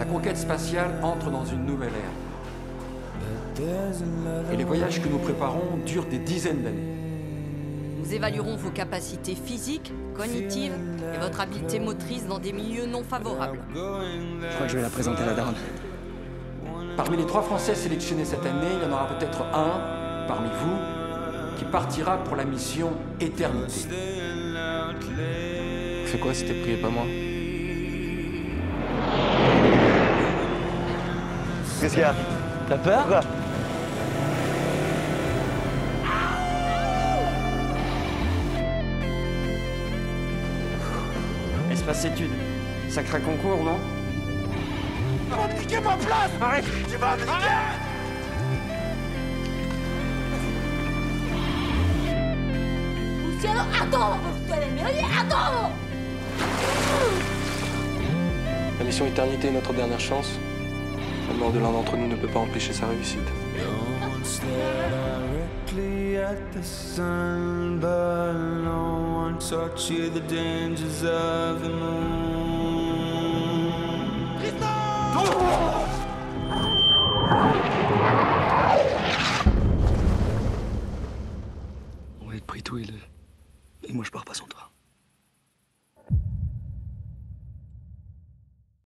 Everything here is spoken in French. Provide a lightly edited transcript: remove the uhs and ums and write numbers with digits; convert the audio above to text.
conquête spatiale entre dans une nouvelle ère. Et les voyages que nous préparons durent des dizaines d'années. Nous évaluerons vos capacités physiques, cognitives et votre habileté motrice dans des milieux non favorables. Je crois que je vais la présenter à la daronne. Parmi les 3 Français sélectionnés cette année, il y en aura peut-être un, parmi vous, qui partira pour la mission Éternité. C'est quoi si t'es pris et pas moi? Qu'est-ce qu'il y a? T'as peur, quoi? Espace-études. Sacré concours, non? Tu vas me niquer ma place! Arrête! Tu vas me niquer! Luciano, attends! Attends! La mission Éternité est notre dernière chance. La mort de l'un d'entre nous ne peut pas empêcher sa réussite. Don't stare directly at the sun, but no one taught you the dangers of the moon. On va être pris tout et moi je pars pas sans toi.